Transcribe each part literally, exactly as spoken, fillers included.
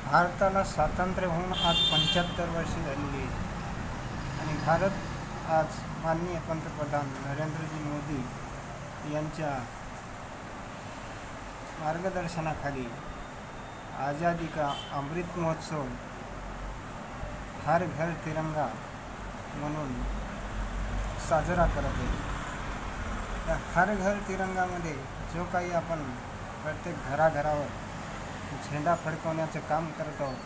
भारताला स्वातंत्र्य होऊन आज पंच्याहत्तर वर्षे झालेली आहेत आणि भारत आज माननीय पंतप्रधान नरेंद्रजी मोदी यांच्या मार्गदर्शनाखाली आज़ादी का अमृत महोत्सव हर घर तिरंगा म्हणून साजरा करत आहे। त्या हर घर तिरंगामध्ये जो काही आपण प्रत्येक घराघरावर झेंडा फडकवण्याचं काम करत आहोत,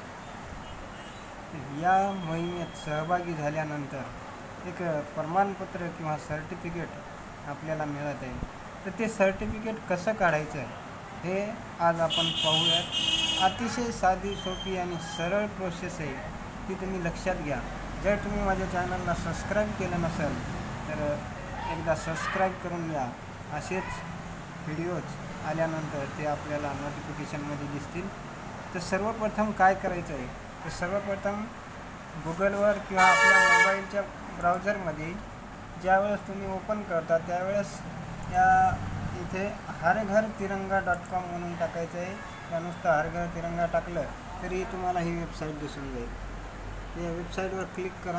या मोहिमेत सहभागी झाल्यानंतर एक प्रमाणपत्र किंवा सर्टिफिकेट आपल्याला मिळत आहे। तर ते सर्टिफिकेट कसं काढायचं आहे हे आज आपण पाहूयात। अतिशय साधी सोपी आणि सरळ प्रोसेस आहे, ती तुम्ही लक्षात घ्या। जर तुम्ही माझ्या चॅनलला सबस्क्राईब केलं नसेल तर एकदा सबस्क्राईब करून घ्या। असेच व्हिडिओज आल्यानंतर ते आपल्याला नोटिफिकेशनमध्ये दिसतील। तर सर्वप्रथम काय करायचं आहे, तर सर्वप्रथम गुगलवर किंवा आपल्या मोबाईलच्या ब्राउझरमध्ये ज्यावेळेस तुम्ही ओपन करता त्यावेळेस या इथे हर घर तिरंगा डॉट कॉम म्हणून टाकायचं आहे। त्या नुसतं हर घर तिरंगा टाकलं तरी तुम्हाला ही वेबसाईट दिसून जाईल। या वेबसाईटवर क्लिक करा।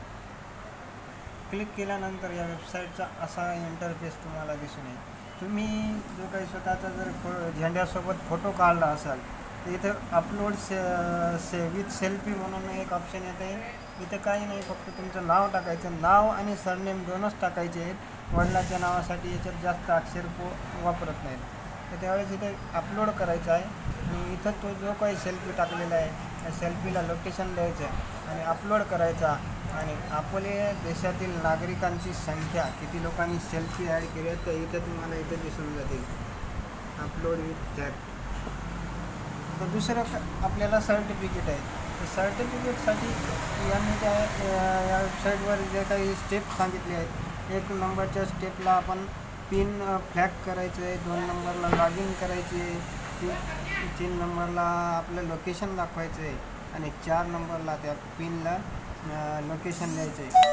क्लिक केल्यानंतर या वेबसाईटचा असा इंटरफेस तुम्हाला दिसून येईल। तुम्ही जो काही स्वतःचा जर फो झेंड्यासोबत फोटो काढला असाल तर इथं अपलोड से से विथ सेल्फी म्हणून एक ऑप्शन येतं आहे। इथं काही नाही, फक्त तुमचं नाव टाकायचं। नाव आणि सरनेम दोनच टाकायचे आहेत। वडिलांच्या नावासाठी याच्यात जास्त अक्षर पो वापरत नाहीत। तर त्यावेळेस इथं अपलोड करायचं आहे आणि इथं तो जो काही सेल्फी टाकलेला आहे त्या सेल्फीला लोकेशन द्यायचं आणि अपलोड करायचा। आणि आपल्या देशातील नागरिकांची संख्या किती लोकांनी सेल्फी ॲड केली आहे तर इथं तुम्हाला इथं दिसून जातील, अपलोड विथ टॅग। तर दुसरं आपल्याला सर्टिफिकेट आहे। तर सर्टिफिकेटसाठी यांनी त्या या वेबसाईटवर जे काही स्टेप सांगितले आहेत, एक नंबरच्या स्टेपला आपण पिन फ्लॅग करायचं आहे, दोन नंबरला लॉग इन करायचे आहे, तीन तीन नंबरला आपलं लोकेशन दाखवायचं आहे आणि चार नंबरला त्या पिनला लोकेशन द्यायचं आहे।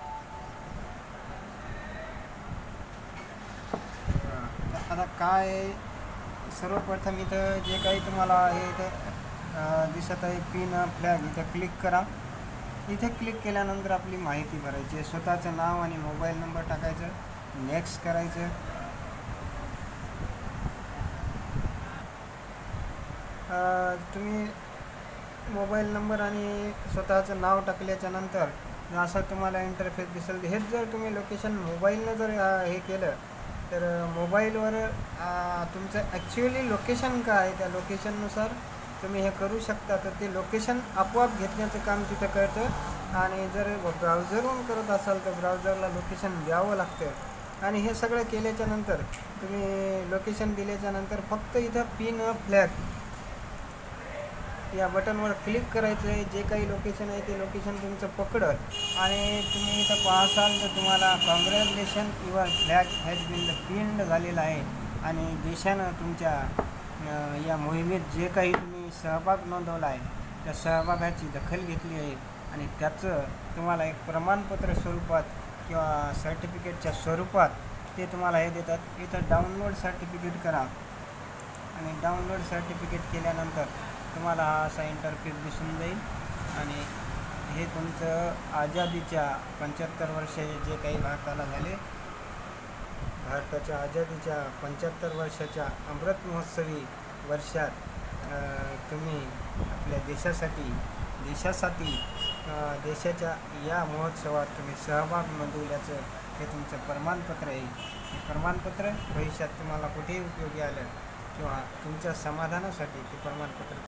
आता काय सर्वप्रथम इथं जे काही तुम्हाला हे इथं दिसत आहे पिन फ्लॅग, इथं क्लिक करा। इथे क्लिक केल्यानंतर आपली माहिती भरायची आहे। स्वतःचं नाव आणि मोबाईल नंबर टाकायचं, नेक्स्ट करायचं। तुम्ही मोबाईल नंबर आणि स्वतःचं नाव टाकल्याच्या नंतर असं तुम्हाला इंटरफेस दिसेल। हेच जर तुम्ही लोकेशन मोबाईलनं जर हे केलं तर मोबाईलवर तुमचं ॲक्च्युअली लोकेशन काय आहे त्या लोकेशननुसार तुम्ही हे करू शकता। तर ते लोकेशन आपोआप घेतण्याचं काम तिथं करतं आणि जर ब्राउझरवरून करत असाल तर ब्राउझरला लोकेशन द्यावं लागतं। आणि हे सगळं केल्याच्या नंतर तुम्ही लोकेशन दिल्याच्या नंतर फक्त इथं पिन फ्लॅग या बटनवर क्लिक करायचं आहे। जे काही लोकेशन आहे ते लोकेशन तुमचं पकडल आणि तुम्ही इथं पाहसाल तर तुम्हाला congratulation your flag has been pinned झालेला आहे आणि देशानं तुमच्या या मोहिमेत जे काही तुम्ही सहभाग नोंदवला आहे त्या सहभागाची दखल घेतली आहे आणि त्याचं तुम्हाला एक प्रमाणपत्र स्वरूपात किंवा सर्टिफिकेटच्या स्वरूपात ते तुम्हाला हे देतात। इथं डाउनलोड सर्टिफिकेट करा आणि डाउनलोड सर्टिफिकेट केल्यानंतर तुम्हाला हा असा इंटरफेस दिसून जाईल आणि हे तुमचं आझादीच्या पंच्याहत्तर वर्ष जे काही भारताला झाले, भारताच्या आझादीच्या पंच्याहत्तर वर्षाच्या अमृत महोत्सवी वर्षात तुम्ही आपल्या देशासाठी देशासाठी देशाच्या या महोत्सवात तुम्ही सहभाग नोंदवल्याचं हे तुमचं प्रमाणपत्र आहे। हे प्रमाणपत्र भविष्यात तुम्हाला कुठेही उपयोगी आलं किंवा तुमच्या समाधानासाठी ते प्रमाणपत्र